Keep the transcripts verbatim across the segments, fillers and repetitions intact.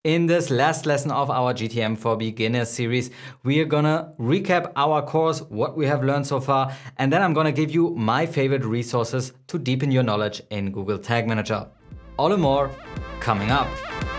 In this last lesson of our G T M for Beginners series, we are gonna recap our course, what we have learned so far, and then I'm gonna give you my favorite resources to deepen your knowledge in Google Tag Manager. All and more coming up.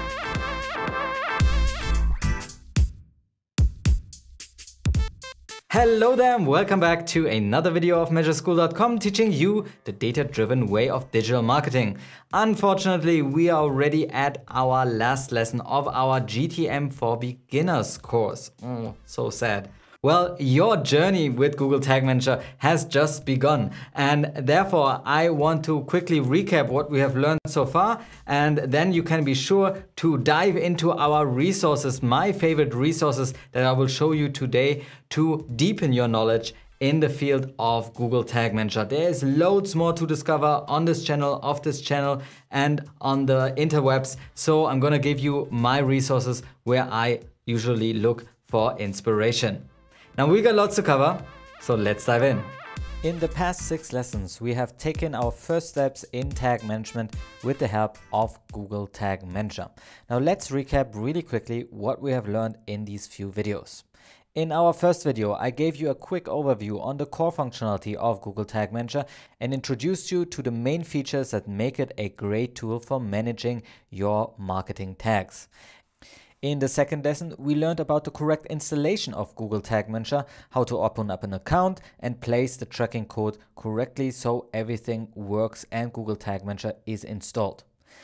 Hello there and welcome back to another video of Measure School dot com teaching you the data-driven way of digital marketing. Unfortunately, we are already at our last lesson of our G T M for Beginners course. Oh, so sad. Well, your journey with Google Tag Manager has just begun, and therefore I want to quickly recap what we have learned so far, and then you can be sure to dive into our resources, my favorite resources that I will show you today to deepen your knowledge in the field of Google Tag Manager. There's loads more to discover on this channel, off this channel, and on the interwebs. So I'm gonna give you my resources where I usually look for inspiration. Now we got lots to cover, so let's dive in. In the past six lessons, we have taken our first steps in tag management with the help of Google Tag Manager. Now let's recap really quickly what we have learned in these few videos. In our first video, I gave you a quick overview on the core functionality of Google Tag Manager and introduced you to the main features that make it a great tool for managing your marketing tags. In the second lesson, we learned about the correct installation of Google Tag Manager, how to open up an account and place the tracking code correctly so everything works and Google Tag Manager is installed.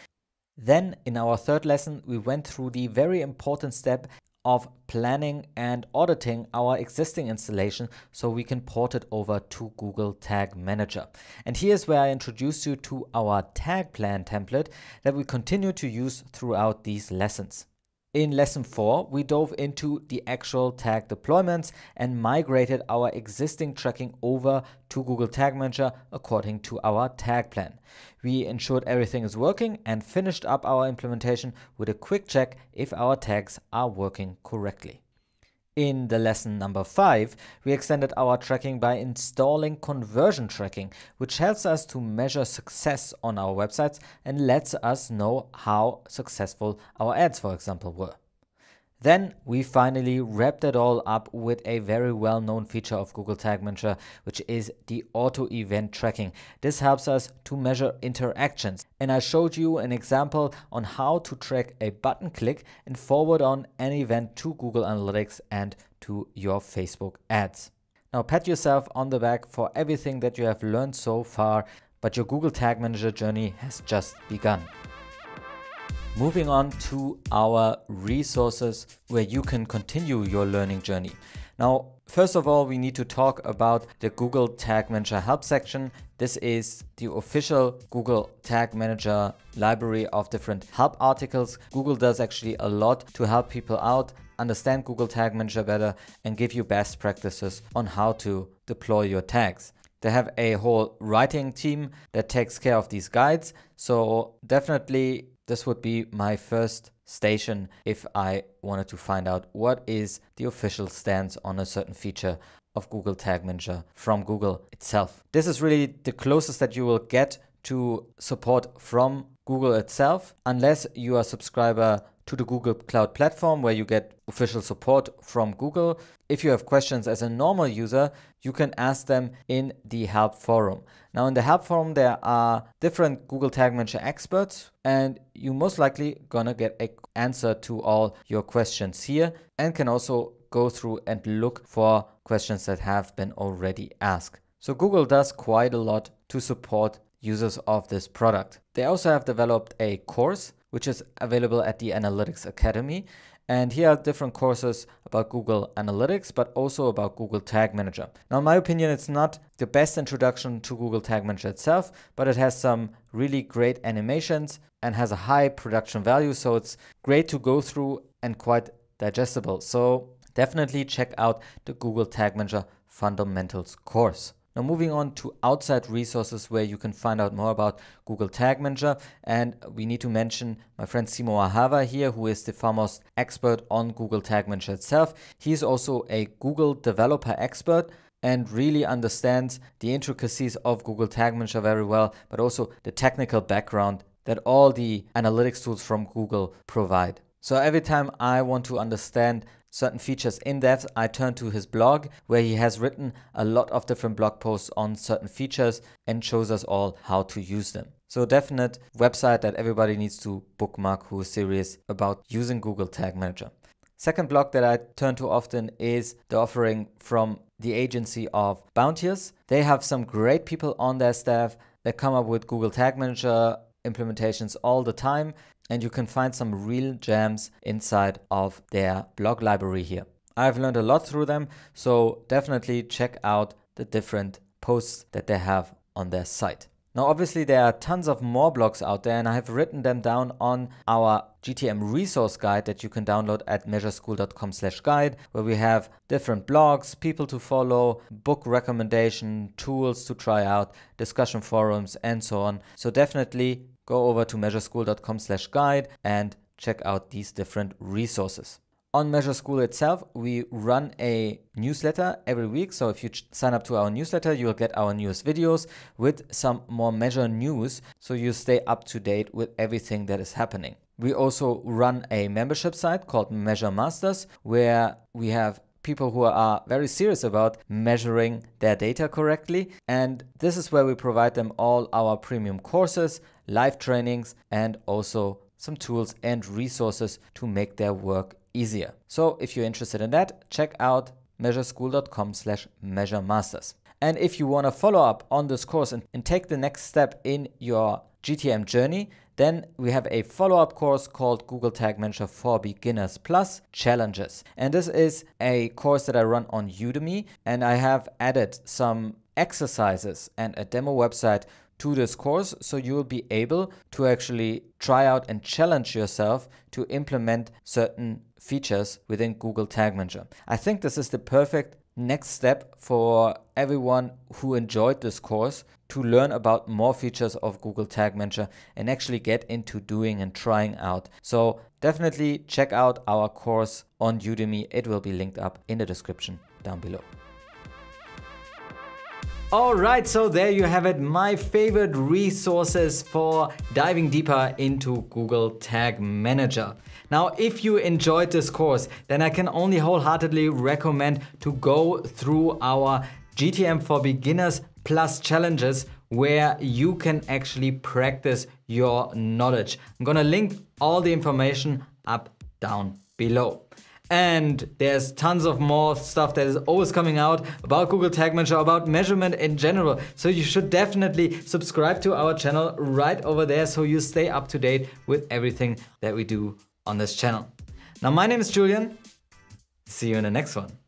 Then in our third lesson, we went through the very important step of planning and auditing our existing installation so we can port it over to Google Tag Manager. And here's where I introduced you to our tag plan template that we continue to use throughout these lessons. In lesson four, we dove into the actual tag deployments and migrated our existing tracking over to Google Tag Manager according to our tag plan. We ensured everything is working and finished up our implementation with a quick check if our tags are working correctly. In the lesson number five, we extended our tracking by installing conversion tracking, which helps us to measure success on our websites and lets us know how successful our ads, for example, were. Then we finally wrapped it all up with a very well-known feature of Google Tag Manager, which is the auto event tracking. This helps us to measure interactions. And I showed you an example on how to track a button click and forward on an event to Google Analytics and to your Facebook ads. Now pat yourself on the back for everything that you have learned so far, but your Google Tag Manager journey has just begun. Moving on to our resources where you can continue your learning journey. Now, first of all, we need to talk about the Google Tag Manager help section. This is the official Google Tag Manager library of different help articles. Google does actually a lot to help people out, understand Google Tag Manager better, and give you best practices on how to deploy your tags. They have a whole writing team that takes care of these guides. So definitely this would be my first station if I wanted to find out what is the official stance on a certain feature of Google Tag Manager from Google itself. This is really the closest that you will get to support from Google itself, unless you are a subscriber to the Google Cloud Platform where you get official support from Google. If you have questions as a normal user, you can ask them in the help forum. Now in the help forum, there are different Google Tag Manager experts, and you most likely gonna get an answer to all your questions here, and can also go through and look for questions that have been already asked. So Google does quite a lot to support users of this product. They also have developed a course which is available at the Analytics Academy. And here are different courses about Google Analytics, but also about Google Tag Manager. Now, in my opinion, it's not the best introduction to Google Tag Manager itself, but it has some really great animations and has a high production value. So it's great to go through and quite digestible. So definitely check out the Google Tag Manager Fundamentals course. Now moving on to outside resources where you can find out more about Google Tag Manager, and we need to mention my friend Simo Ahava here, who is the foremost expert on Google Tag Manager itself. He is also a Google developer expert and really understands the intricacies of Google Tag Manager very well, but also the technical background that all the analytics tools from Google provide. So every time I want to understand certain features in depth, I turn to his blog, where he has written a lot of different blog posts on certain features and shows us all how to use them. So definite website that everybody needs to bookmark who is serious about using Google Tag Manager. Second blog that I turn to often is the offering from the agency of Bounteous. They have some great people on their staff that come up with Google Tag Manager implementations all the time, and you can find some real gems inside of their blog library here. I've learned a lot through them, so definitely check out the different posts that they have on their site. Now, obviously, there are tons of more blogs out there, and I have written them down on our G T M resource guide that you can download at measure school dot com slash guide, where we have different blogs, people to follow, book recommendation, tools to try out, discussion forums, and so on. So definitely go over to measure school dot com slash guide and check out these different resources. On MeasureSchool itself, we run a newsletter every week. So if you sign up to our newsletter, you'll get our newest videos with some more Measure news, so you stay up to date with everything that is happening. We also run a membership site called MeasureMasters, where we have people who are very serious about measuring their data correctly. And this is where we provide them all our premium courses, live trainings, and also some tools and resources to make their work easier. So if you're interested in that, check out measure school dot com slash measure masters. And if you want to follow up on this course and, and take the next step in your G T M journey, then we have a follow-up course called Google Tag Manager for Beginners Plus Challenges. And this is a course that I run on Udemy, and I have added some exercises and a demo website to this course, so you will be able to actually try out and challenge yourself to implement certain features within Google Tag Manager. I think this is the perfect next step for everyone who enjoyed this course to learn about more features of Google Tag Manager and actually get into doing and trying out. So definitely check out our course on Udemy. It will be linked up in the description down below. All right, so there you have it, my favorite resources for diving deeper into Google Tag Manager. Now, if you enjoyed this course, then I can only wholeheartedly recommend to go through our G T M for Beginners Plus Challenges, where you can actually practice your knowledge. I'm gonna link all the information up down below. And there's tons of more stuff that is always coming out about Google Tag Manager, about measurement in general. So you should definitely subscribe to our channel right over there so you stay up to date with everything that we do on this channel. Now, my name is Julian. See you in the next one.